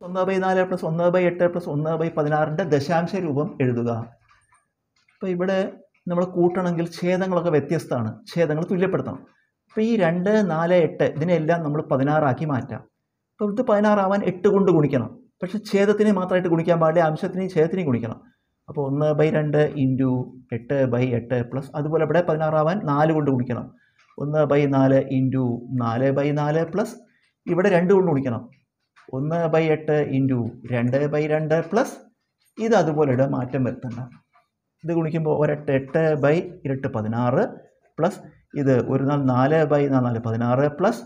1/4 plus 1/8 plus 1/16 ദശാംശ രൂപം എഴുതുക. അപ്പോൾ ഇവിടെ നമ്മൾ കൂട്ടണമെങ്കിൽ ഛേദങ്ങളൊക്കെ വ്യത്യസ്തമാണ്, ഛേദങ്ങൾ തുല്യപ്പെടുത്തണം. അപ്പോൾ ഈ 2, 4, 8 ഇതിനെല്ലാം നമ്മൾ 16 ആക്കി മാറ്റാം. അപ്പോൾ ഇത് 16 ആവാൻ 8 കൊണ്ട് ഗുണിക്കണം. പക്ഷേ ഛേദത്തിനെ മാത്രമായിട്ട് ഗുണിക്കാൻ പാടില്ല, അംശത്തിനെയും ഛേദത്തിനെയും ഗുണിക്കണം. അപ്പോൾ 1/2 ഇൻറ്റു 8/8 പ്ലസ് അതുപോലെ ഇവിടെ 16 ആവാൻ 4 കൊണ്ട് ഗുണിക്കണം. 1/4 ഇൻറ്റു 4/4 പ്ലസ് ഇവിടെ 2 കൊണ്ട് ഗുണിക്കണം. 1/8 ഇൻറ്റു 2/2 പ്ലസ് ഇത് അതുപോലെ ഇവിടെ മാറ്റം വരുത്തണ്ട. ഇത് ഗുണിക്കുമ്പോൾ 8/2 16 പ്ലസ് ഇത് 4/4 16 പ്ലസ്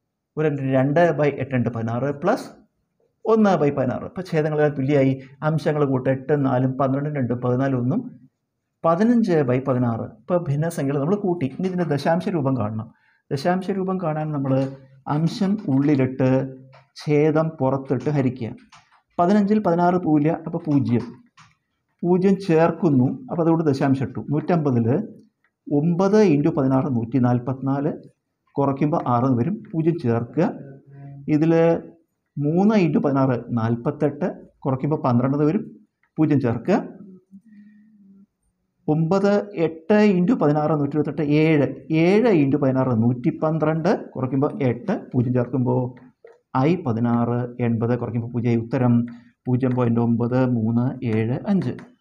2/8 16 പ്ലസ് 1/16. ഇപ്പോൾ ഛേദങ്ങളെല്ലാം തുല്യമായി. അംശങ്ങൾ കൂട്ടുക 8 4 12 2 14 1 15/16. ഇപ്പോൾ ഭിന്നസംഖ്യകൾ നമ്മൾ കൂട്ടി. ഇനി ഇതിൻ്റെ ദശാംശ രൂപം കാണണം. ദശാംശ രൂപം കാണാൻ നമ്മൾ അംശം ഉള്ളിലിട്ട് ഛേദം പുറത്തിട്ട് ഹരിക്കുക. 15-ൽ 16 പോവില്ല, അപ്പോൾ 0 ചേർക്കുന്നു, അപ്പോൾ അതുകൊണ്ട് ദശാംശം ഇട്ടു. 150-ൽ 9 ഇൻറ്റു 16 144 കുറയ്ക്കുമ്പോൾ 6 വരും, 0 ചേർക്കുക. ഇതിൽ 3 ഇൻറ്റു 16 48 കുറയ്ക്കുമ്പോൾ 12 വരും, 0 ചേർക്കുക. 9 8 ഇൻറ്റു 16 128 7 ഇൻറ്റു 16 112 കുറയ്ക്കുമ്പോൾ 8, 0 ചേർക്കുമ്പോൾ I 16 80 കുറയ്ക്കുമ്പോൾ 0. ഉത്തരം 0.9375.